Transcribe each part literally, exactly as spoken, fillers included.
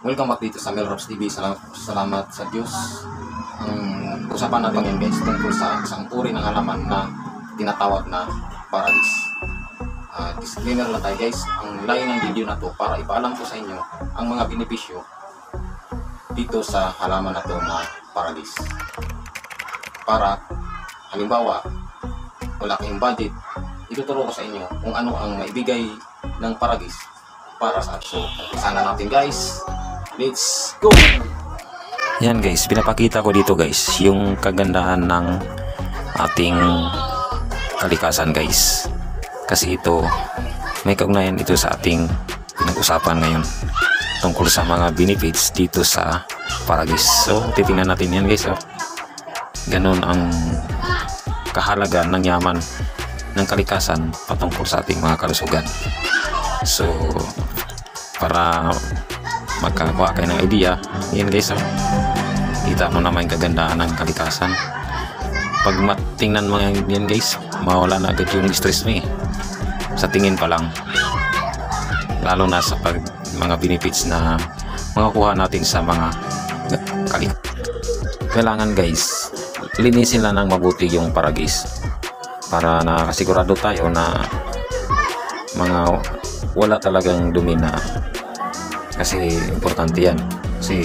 Welcome back dito sa Melrose T V. Salamat, salamat sa Diyos. Ang usapan natin ngayon guys tungkol sa isang uri ng halaman na tinatawag na paradis. Uh, disclaimer lang tayo guys. Ang layo ng video na to para ipaalam ko sa inyo ang mga benepisyo dito sa halaman na to na paradis. Para halimbawa wala kayong budget, ituturo ko sa inyo kung ano ang maibigay ng paradis para sa action. Sana natin guys. Let's go! Yan guys, pinapakita ko dito guys yung kagandahan ng ating kalikasan guys. Kasi ito, may kaugnayan ito sa ating pinag-usapan ngayon tungkol sa mga benefits dito sa paradis. So, titingnan natin yan guys. Oh. Ganon ang kahalaga ng yaman ng kalikasan patungkol sa ating mga kalusugan. So, para magkakakuha kayo ng idea, yan guys, oh. Kita mo naman yung kagandahan ng kalikasan. Pag matingnan mo yan guys, mawala na agad yung stress mo eh, sa tingin pa lang, lalo na sa pag mga benefits na makakuha natin sa mga kalikasan. Kailangan guys, linisin lang ng mabuti yung paradis para nakasigurado tayo na mga wala talagang dumi na. Kasi importante yan, kasi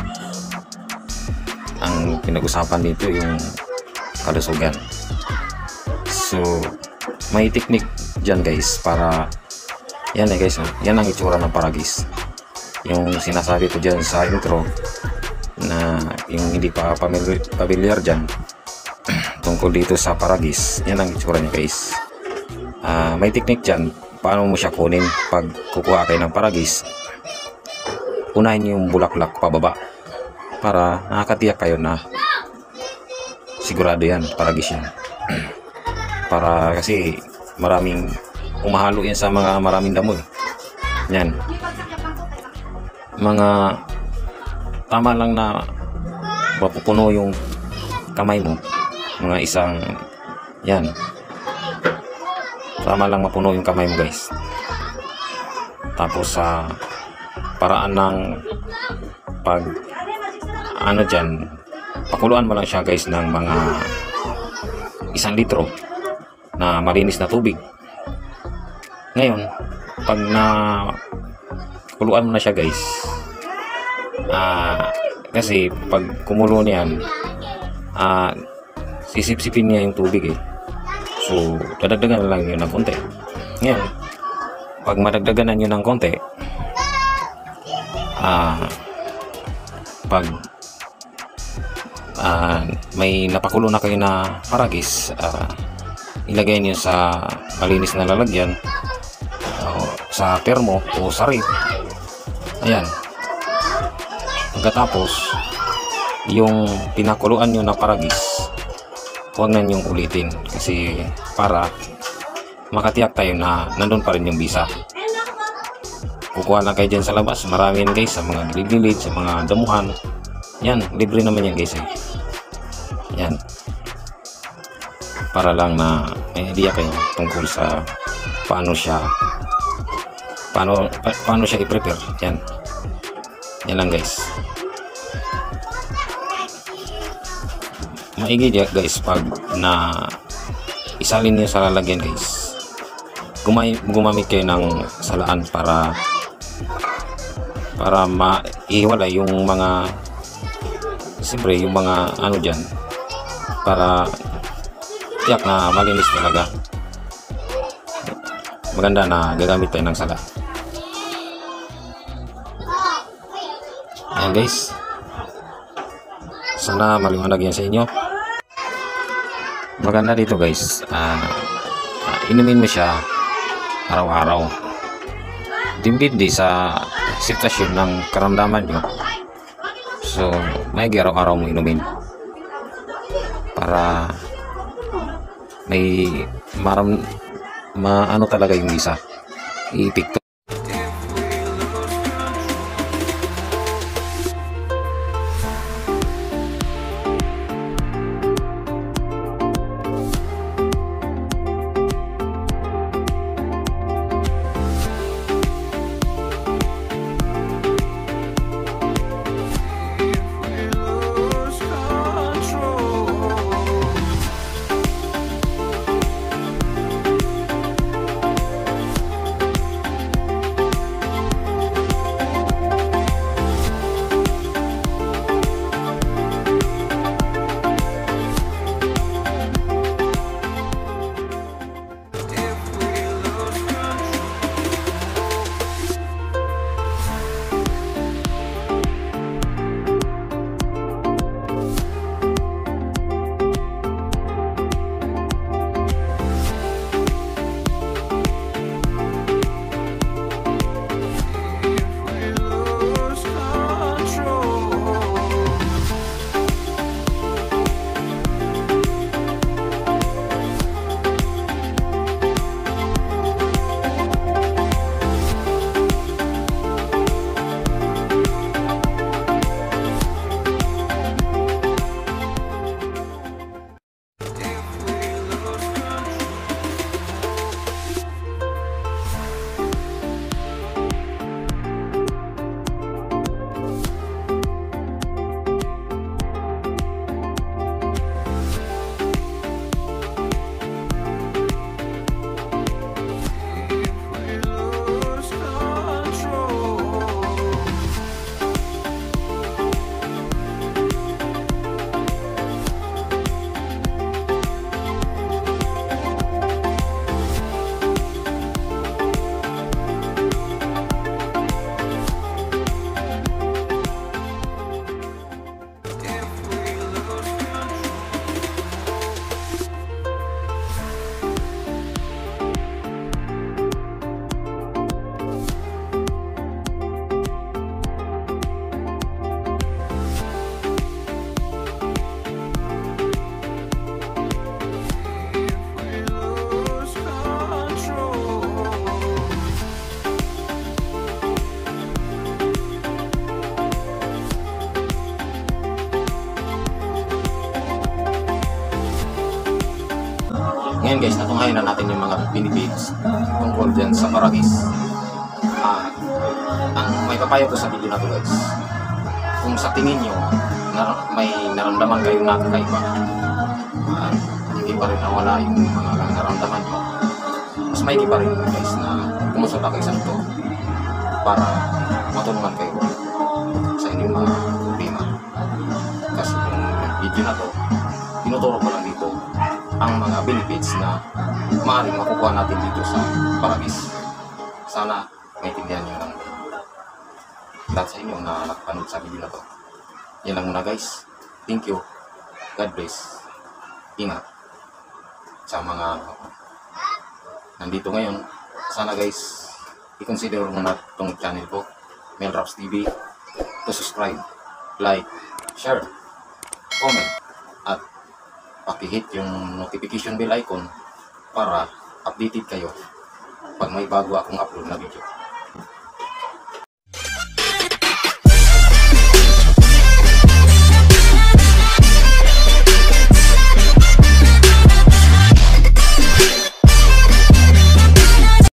ang pinag-usapan dito yung kalusugan. So may technique dyan guys para yan eh guys, yan ang itsura ng paradis. Yung sinasabi ko dyan sa intro na yung hindi pa familiar, familiar dyan tungkol dito sa paradis, yan ang itsura niya guys. Uh, may technique dyan paano mo siya kunin. Pag kukuha kayo ng paradis, unahin yung bulaklak pababa para nakakatiyak kayo na sigurado yan, paradis yan. Para kasi maraming umahalo yan sa mga maraming damo eh. Yan, mga tama lang na mapupuno yung kamay mo, mga isang yan, tama lang mapuno yung kamay mo guys. Tapos sa uh, paraan ng pag ano dyan, pakuluan mo lang siya guys ng mga isang litro na malinis na tubig. Ngayon pag na kuluan mo na siya guys, uh, kasi pag kumulo niyan, uh, sisip-sipin niya yung tubig eh. So dadagdagan lang yun ng konti. Ngayon pag madagdagan nyo ng konti, Uh, pag uh, may napakulo na kayo na paradis, uh, ilagay niyo sa malinis na lalagyan, uh, sa termo o sa rip. Ayan, pagkatapos yung pinakuluan nyo na paradis, huwag na nyong ulitin kasi para makatiyak tayo na nandun pa rin yung bisa. Kukuha lang kayo dyan sa labas, marami yan guys, sa mga gilid-gilid, sa mga damuhan. Yan, libre naman yan guys eh. Yan, para lang na may idea kayo tungkol sa paano siya paano, pa, paano siya i-prepare. Yan, yan lang guys. Maigi dia guys pag na isalin niyo sa lalagyan guys, Gumay, gumamit kayo ng salaan para para maiwalay yung mga siyempre yung mga ano dyan, para tiyak na malinis talaga. Maganda na gagamit tayo ng sala. Ayan guys, sana maliwanag yan sa inyo. Maganda dito guys, uh, uh, inumin mo siya araw-araw, depende sa sitwasyon ng karamdaman nyo. So may araw-araw mo inumin para may maram maano talaga yung isa i-epekto. guys, natunghayan na natin yung mga benefits tungkol dyan sa Paradise. Ah, ang may papayo ko sa video na to guys, kung sa tingin nyo na may naramdaman kayong nakakaiba, ah, hindi pa rin nawala yung mga naramdaman nyo, mas maigi pa rin guys na kumonsulta kayo sa doktor para matulungan kayo sa inyong mga problema. Kasi kung video na to, tinuturo ko lang dito ang mga benefits na maaaring makukuha natin dito sa Paradise. Sana maintindihan nyo lang lahat sa inyo na nakapanood sa video na to. Yan lang muna guys. Thank you. God bless. Ingat sa mga nandito ngayon. Sana guys, i-consider mo na itong channel ko, Melraps T V, to subscribe, like, share, comment, at paki-hit yung notification bell icon para updated kayo pag may bago akong upload na video.